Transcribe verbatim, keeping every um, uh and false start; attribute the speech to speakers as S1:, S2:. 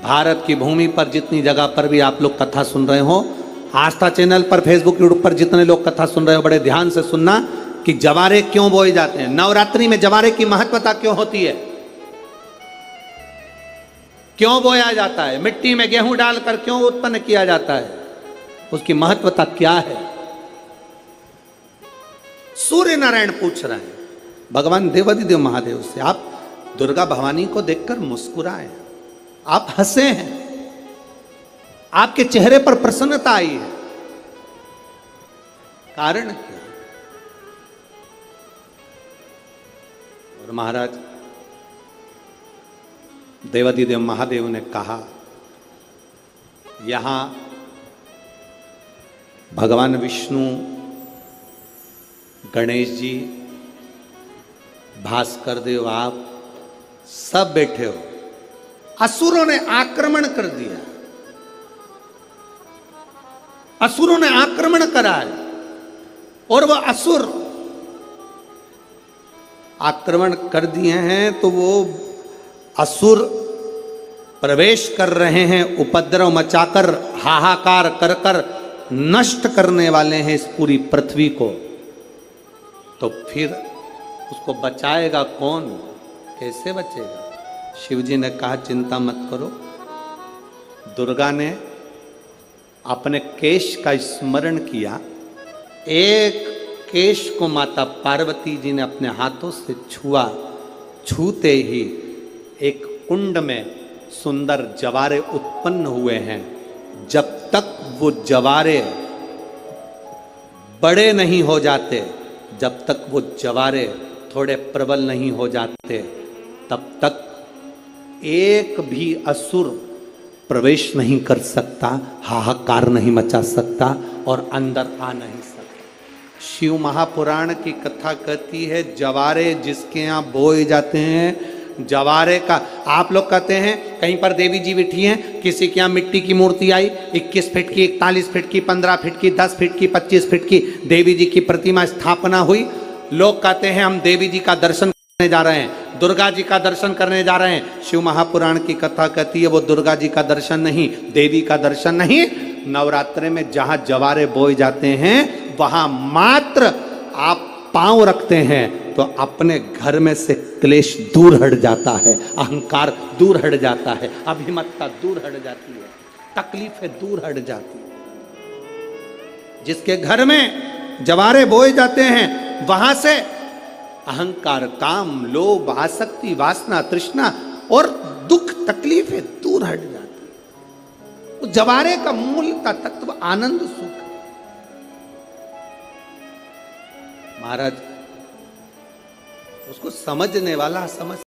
S1: भारत की भूमि पर जितनी जगह पर भी आप लोग कथा सुन रहे हो, आस्था चैनल पर, फेसबुक, यूट्यूब पर जितने लोग कथा सुन रहे हो, बड़े ध्यान से सुनना कि जवारे क्यों बोए जाते हैं। नवरात्रि में जवारे की महत्वता क्यों होती है, क्यों बोया जाता है, मिट्टी में गेहूं डालकर क्यों उत्पन्न किया जाता है, उसकी महत्वता क्या है। सूर्य नारायण पूछ रहे हैं भगवान देवादिदेव महादेव से, आप दुर्गा भवानी को देखकर मुस्कुराए, आप हंसे हैं, आपके चेहरे पर प्रसन्नता आई है, कारण क्या। और महाराज देवादिदेव महादेव ने कहा, यहां भगवान विष्णु, गणेश जी, भास्कर देव, आप सब बैठे हो। असुरों ने आक्रमण कर दिया, असुरों ने आक्रमण करा है, और वह असुर आक्रमण कर दिए हैं तो वो असुर प्रवेश कर रहे हैं, उपद्रव मचाकर, हाहाकार कर कर नष्ट करने वाले हैं इस पूरी पृथ्वी को। तो फिर उसको बचाएगा कौन, कैसे बचेगा। शिव जी ने कहा चिंता मत करो। दुर्गा ने अपने केश का स्मरण किया, एक केश को माता पार्वती जी ने अपने हाथों से छुआ, छूते ही एक कुंड में सुंदर जवारे उत्पन्न हुए हैं। जब तक वो जवारे बड़े नहीं हो जाते, जब तक वो जवारे थोड़े प्रबल नहीं हो जाते, तब तक एक भी असुर प्रवेश नहीं कर सकता, हाहाकार नहीं मचा सकता और अंदर आ नहीं सकता। शिव महापुराण की कथा कहती है, जवारे जिसके यहाँ बोए जाते हैं, जवारे का, आप लोग कहते हैं कहीं पर देवी जी बैठी हैं, किसी के यहाँ मिट्टी की मूर्ति आई, इक्कीस फीट की, इकतालीस फीट की, पंद्रह फीट की, दस फीट की, पच्चीस फीट की देवी जी की प्रतिमा स्थापना हुई। लोग कहते हैं हम देवी जी का दर्शन करने जा रहे हैं, दुर्गा जी का दर्शन करने जा रहे हैं। शिव महापुराण की कथा कहती है वो दुर्गा जी का दर्शन नहीं, देवी का दर्शन नहीं। नवरात्रे में जहां जवारे बोए जाते हैं वहां मात्र आप पांव रखते हैं तो अपने घर में से क्लेश दूर हट जाता है, अहंकार दूर हट जाता है, अभिमतता दूर हट जाती है, तकलीफें दूर हट जाती है। जिसके घर में जवारे बोए जाते हैं वहां से अहंकार, काम, लोभ, आसक्ति, वासना, तृष्णा और दुख, तकलीफें दूर हट जाती है। तो जवारे का मूल का तत्व आनंद, सुख। महाराज उसको समझने वाला समझ